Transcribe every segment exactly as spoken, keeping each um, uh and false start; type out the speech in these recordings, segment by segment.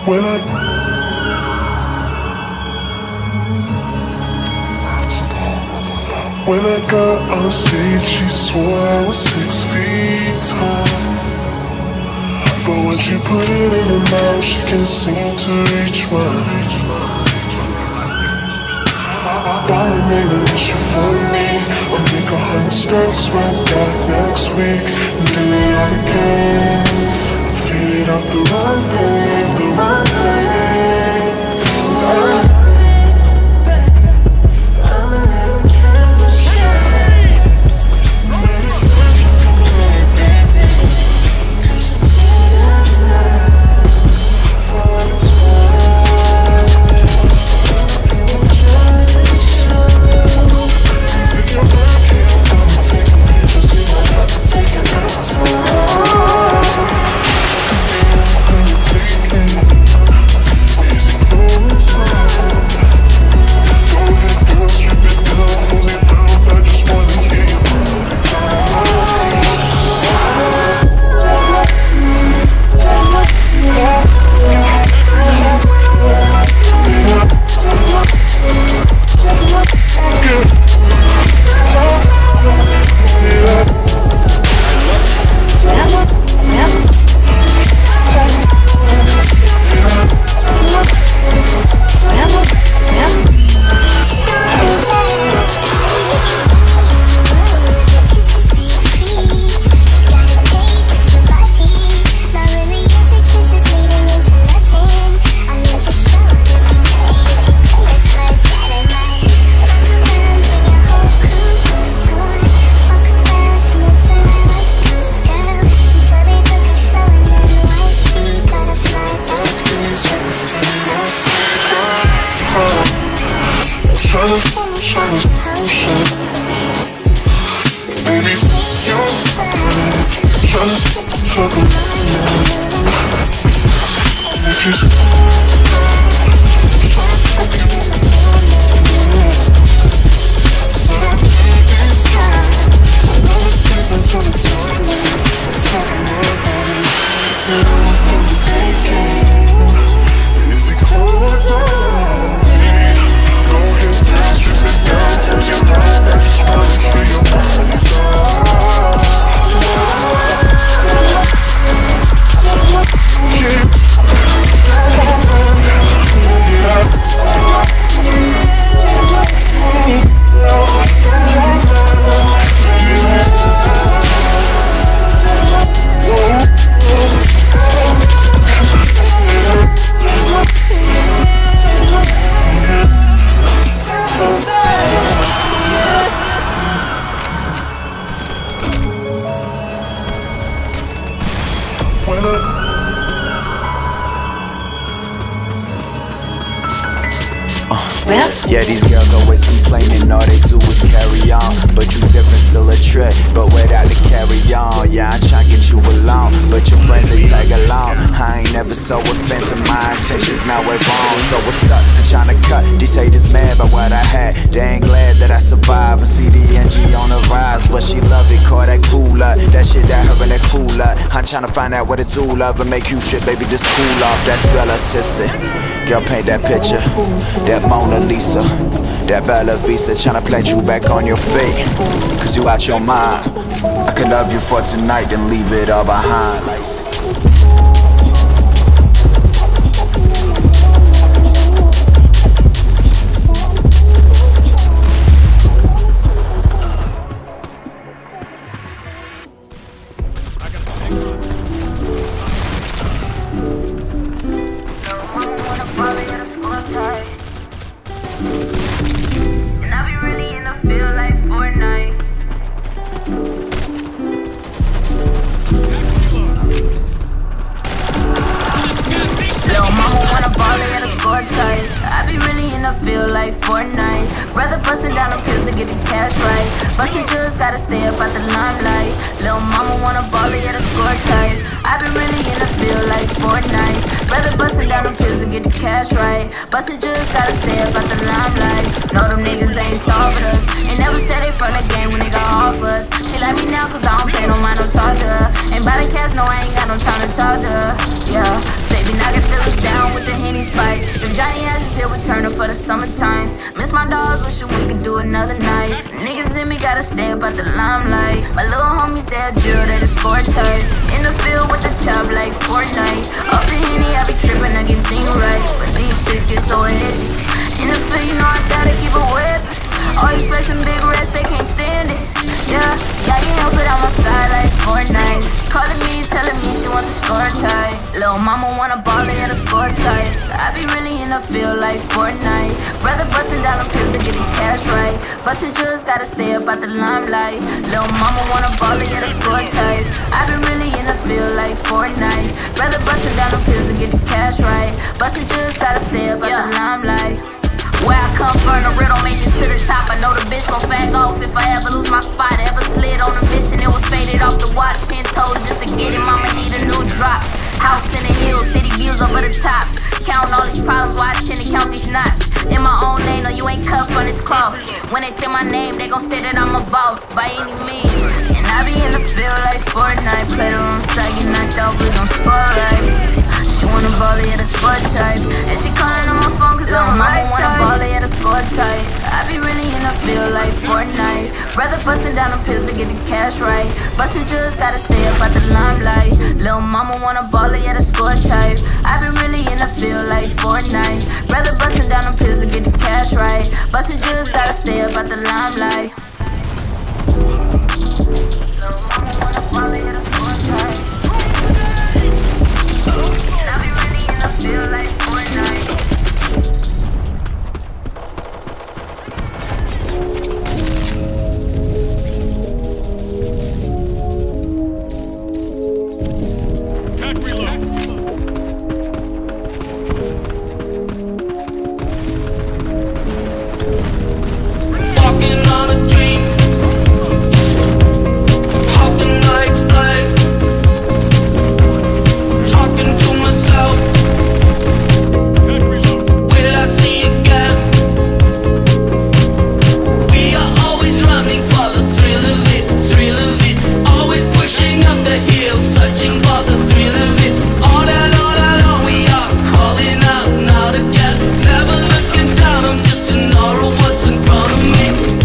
When I When I got on stage, she swore I was six feet tall. But when she put it in her mouth, she can't seem to reach mine. Darling, ain't an issue for me. I'll make a hundred stacks right back next week and do it all again. Feed it off the right thing, the right thing. I Yeah, these girls always complaining, all they do is carry on. But you different, still a trick, but without the carry on. Yeah, I'm tryna get you along, but your friends, they tag along. I ain't never so offensive, my intentions now we're wrong. So what's up, I'm tryna cut these haters mad by what I had. They ain't glad that I survived and see the N G on the rise. But she love it, call that cooler, that shit that her in that cooler. I'm tryna find out what to do, love, and make you shit, baby, just cool off. That's real artistic. Girl, paint that picture, that Mona Lisa, that Bella Visa, tryna plant you back on your feet, cause you out your mind. I could love you for tonight, then leave it all behind. And I be really in the field like Fortnite. Little mama wanna ball, they gotta score tight. I be really in the field like Fortnite. Brother bustin' down the pills to get the cash right, but she just gotta stay up at the limelight. Little mama wanna ball, they gotta score tight. I be really in the field like Fortnite. Brother bustin' down the pills to get the cash right, but she just gotta stay up at the limelight. Know them niggas ain't starving us, ain't never said they from the game when they got off us. She like me now cause I don't pay no mind, no talk to her. Ain't by the cash, no I ain't got no time to talk to her. Yeah, baby, now get feelings down with spike. If Johnny has his here, we turn up for the summertime. Miss my dogs, wishing we could do another night. Niggas in me gotta stay up at the limelight. My little homies, they're drill, they the score tight. In the field with the chop like Fortnite. Off the Henny, I be tripping, I get things right. But these streets get so heavy. In the field, you know I gotta keep a whip. Always flexing big rest, they can't stand it. Yeah, see I can't help it, on my side like Fortnite. She calling me, telling me she want the score tight. Lil' mama wanna ball, they had a score tight. I be really in the field like Fortnite. Brother bustin' down the pills to get the cash right. Bustin' drills, gotta stay up at the limelight. Lil' mama wanna ball, they had a score tight. I been really in the field like Fortnite. Brother bustin' down the pills to get the cash right. Bustin' drills, gotta stay up at yeah. the limelight. Where I come from, the real don't make it to the top. I know the bitch gon' fag off if I ever lose my spot. Ever slid on a mission, it was faded off the watch. Ten toes just to get it, mama need a new drop. House in the hills, city views over the top. Counting all these problems while I tend to count these knots. In my own lane, no, you ain't cuffed on this cloth. When they say my name, they gon' say that I'm a boss by any means. And I be in the field like Fortnite. Play the wrong side, get knocked off, we gon' score right. She wanna ball, yeah, the score type. And she calling on my phone cause I'm right type. Wanna ball, yeah, the score type. I be really in the field like Fortnite. Brother bustin' down the pills to get the cash right. Bustin' drills, gotta stay up at the limelight. Lil' mama wanna ball, yeah, the score type. I been really in the field like Fortnite. Brother bustin' down the pills to get the cash right. Bustin' drills, gotta stay up at the limelight. Lil' mama wanna ball, yeah, the score type. Feel like Fortnite. Walking on a dream, how can I explain? Talking to myself. See again. We are always running for the thrill of it, thrill of it. Always pushing up the hill, searching for the thrill of it. All and all along we are calling out now again. Never looking down, I'm just an aura of what's in front of me.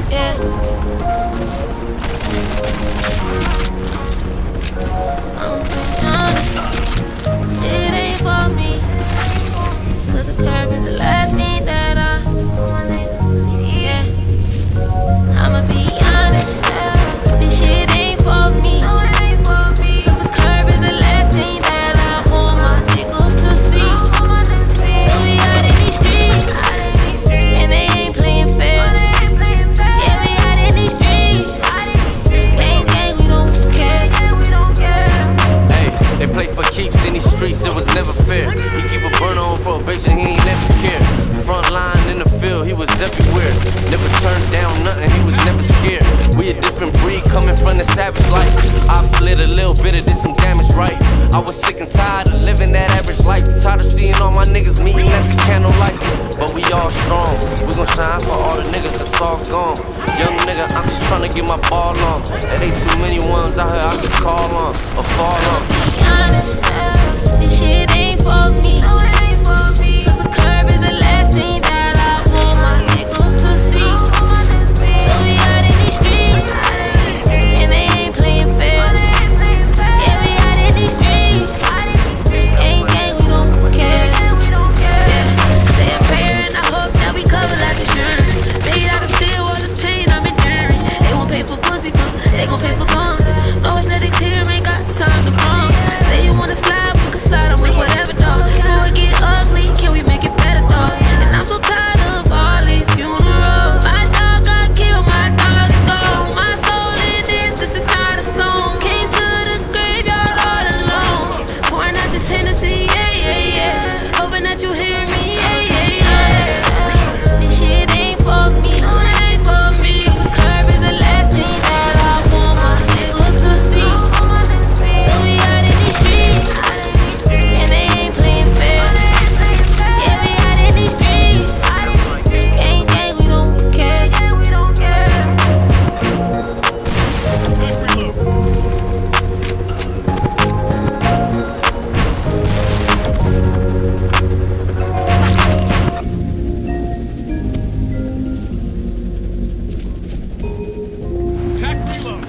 Yeah. I'm being honest, shit ain't for me. Cause the curb is the last thing that I, yeah. I'ma be honest, this shit ain't for me. Cause the curb is the last thing that I want my niggas to see. So we out in these streets, and they ain't playing fair. Yeah, we out in these streets, gang gang, we don't care. Hey, they play for keeps in these streets, it was never fair. He keep a burner on probation, he ain't never care. Front line in the field, he was everywhere. Never turned down nothing, he was never scared. We a different breed, coming from the savage life. I've slid a little bit of did some damage, right? I was sick and tired of living that average life. Tired of seeing all my niggas meeting at the candlelight. But we all strong, we gon' shine for all the niggas that's all gone. Young nigga, I'm just tryna get my ball on. There ain't too many ones out here I can call on or fall on. Be honest, this shit ain't for me. Cause the curb is the last thing that I want my niggas to see. So we out in these streets, and they ain't playing fair. Yeah, we out in these streets, gang gang, we don't care. Yeah. Say a prayer and I hope that we cover like insurance. Maybe I can steal all this pain I'm enduring. They won't pay for pussy, but they gon' pay for guns. No, it's let it clear, ain't got time to pump. Say you wanna slide, we can slide and make whatever, dog. Before it get ugly, can we make it better, dog? And I'm so tired of all these funerals. My dog got killed, my dog is gone. My soul in this, this is not a song. Came to the graveyard all alone, pouring out this Hennessy, yeah, yeah, yeah. Hoping that you hear me, yeah, yeah, yeah. This shit ain't for me, no, it ain't for me. The curb is the last thing that I want my niggas to see. So we out in these streets, and they ain't playing fair. Yeah, we out in these streets, gang gang, we don't care. Attack reload.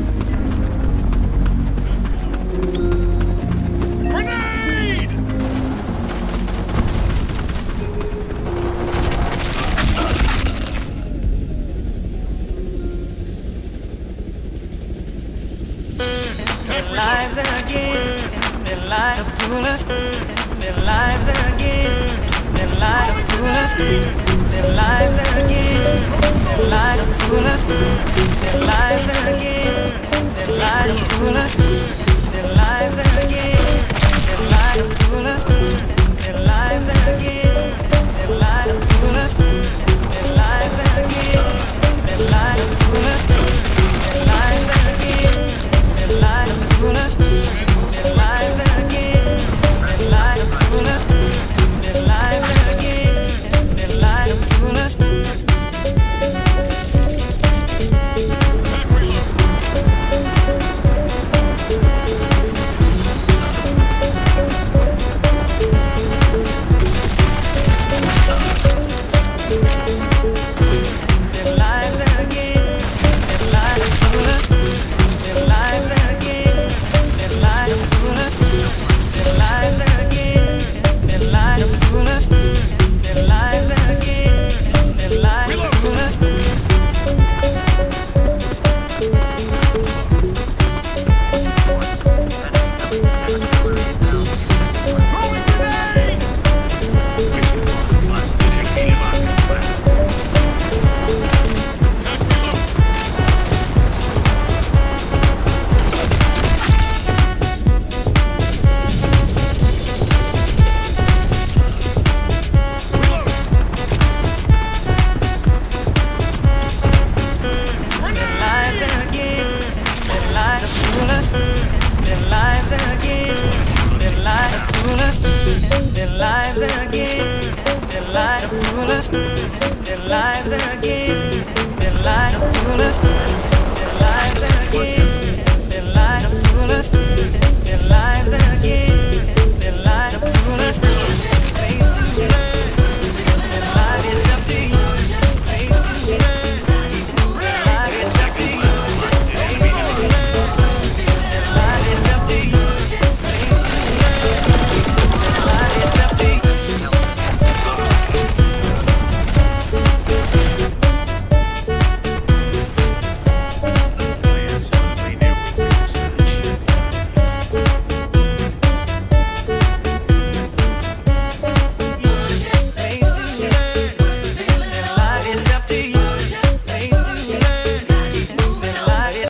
Grenade! Their lives again, their lives to pull us, their lives again, their lives to pull us, their lives again, their lives to pull us, their lives again, their lives to pull us, their lives again, their lives to pull us, their lives again, their lives to pull us, their lives again, their lives to pull us.